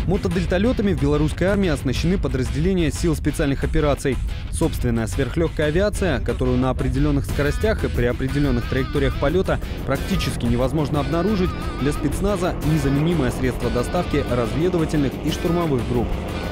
Мотодельталетами в белорусской армии оснащены подразделения сил специальных операций. Собственная сверхлегкая авиация, которую на определенных скоростях и при определенных траекториях полета практически невозможно обнаружить, для спецназа незаменимое средство доставки разведывательных и штурмовых групп.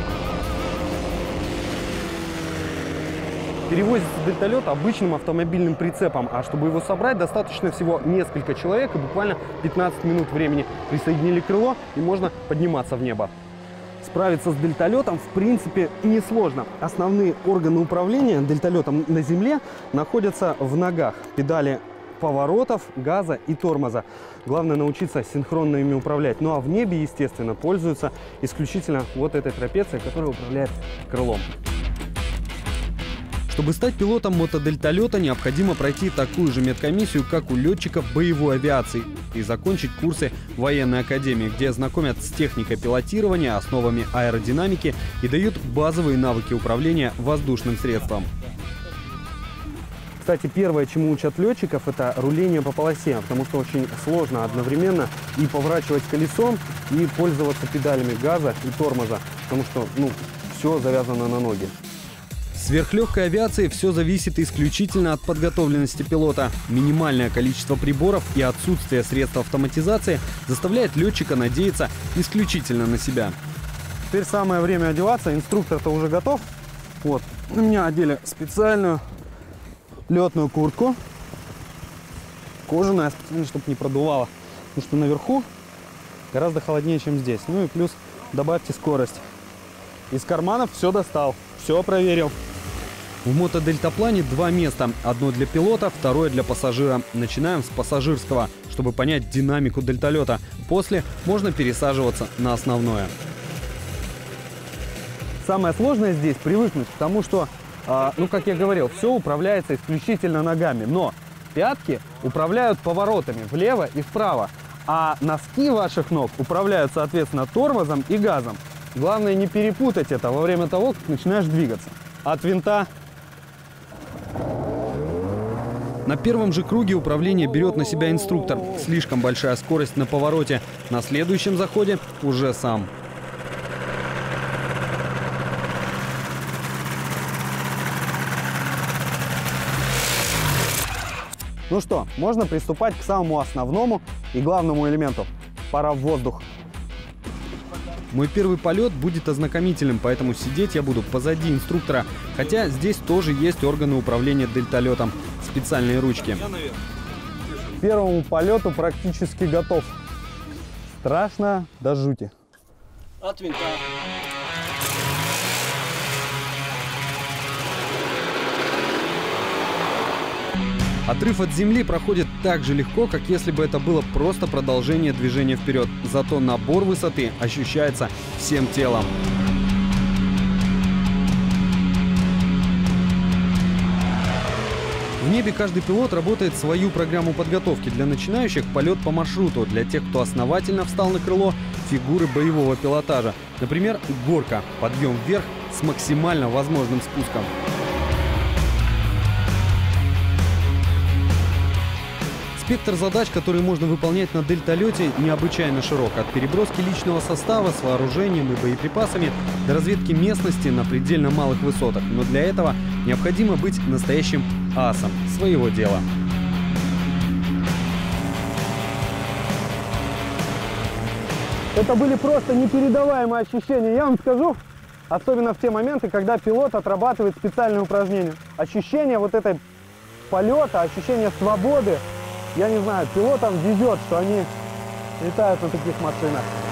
Перевозится дельталет обычным автомобильным прицепом, а чтобы его собрать, достаточно всего несколько человек и буквально 15 минут времени. Присоединили крыло и можно подниматься в небо. Справиться с дельталетом в принципе несложно. Основные органы управления дельталетом на земле находятся в ногах. Педали поворотов, газа и тормоза. Главное научиться синхронно ими управлять. Ну а в небе, естественно, пользуются исключительно вот этой трапецией, которая управляет крылом. Чтобы стать пилотом мотодельталета, необходимо пройти такую же медкомиссию, как у летчиков боевой авиации, и закончить курсы в военной академии, где знакомят с техникой пилотирования, основами аэродинамики и дают базовые навыки управления воздушным средством. Кстати, первое, чему учат летчиков, это руление по полосе, потому что очень сложно одновременно и поворачивать колесом, и пользоваться педалями газа и тормоза, потому что все завязано на ноги. В сверхлегкой авиации все зависит исключительно от подготовленности пилота. Минимальное количество приборов и отсутствие средств автоматизации заставляет летчика надеяться исключительно на себя. Теперь самое время одеваться. Инструктор-то уже готов. Вот, у меня одели специальную летную куртку. Кожаная, специально, чтобы не продувало. Потому что наверху гораздо холоднее, чем здесь. Ну и плюс добавьте скорость. Из карманов все достал, все проверил. В мотодельтаплане два места. Одно для пилота, второе для пассажира. Начинаем с пассажирского, чтобы понять динамику дельталета. После можно пересаживаться на основное. Самое сложное здесь привыкнуть к тому, что, как я говорил, все управляется исключительно ногами. Но пятки управляют поворотами влево и вправо. А носки ваших ног управляют, соответственно, тормозом и газом. Главное не перепутать это во время того, как начинаешь двигаться. От винта. На первом же круге управление берет на себя инструктор. Слишком большая скорость на повороте. На следующем заходе уже сам. Ну что, можно приступать к самому основному и главному элементу. Пора в воздух. Мой первый полет будет ознакомительным, поэтому сидеть я буду позади инструктора. Хотя здесь тоже есть органы управления дельталетом. Специальные ручки. К первому полету практически готов. Страшно до жути. От винта. Отрыв от земли проходит так же легко, как если бы это было просто продолжение движения вперед. Зато набор высоты ощущается всем телом. В небе каждый пилот работает свою программу подготовки. Для начинающих полет по маршруту. Для тех, кто основательно встал на крыло, фигуры боевого пилотажа. Например, горка, подъем вверх с максимально возможным спуском. Спектр задач, которые можно выполнять на дельталете, необычайно широк. От переброски личного состава с вооружением и боеприпасами до разведки местности на предельно малых высотах. Но для этого необходимо быть настоящим асом своего дела. Это были просто непередаваемые ощущения, я вам скажу. Особенно в те моменты, когда пилот отрабатывает специальные упражнения. Ощущение вот этой полета, ощущение свободы. Я не знаю, пилотам везет, что они летают на таких машинах.